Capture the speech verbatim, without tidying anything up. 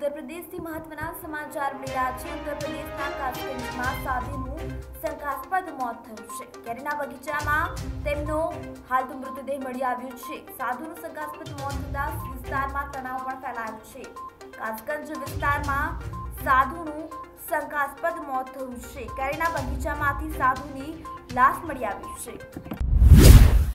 उत्तर प्रदेश થી મહત્વના સમાચાર મળી રહ્યા છે। ઉત્તર પ્રદેશના કાસગંજમાં સાધુનું શંકાસ્પદ મોત થયું છે। કેરીના બગીચામાં તેમનો હાલ તો મૃતદેહ મળી આવ્યો છે। સાધુનું શંકાસ્પદ મોત થતા વિસ્તારમાં તણાવ પણ ફેલાયો છે। કાસગંજ વિસ્તારમાં સાધુનું શંકાસ્પદ મોત થયું છે। કેરીના બગીચામાંથી સાધુની લાશ મળી આવી છે।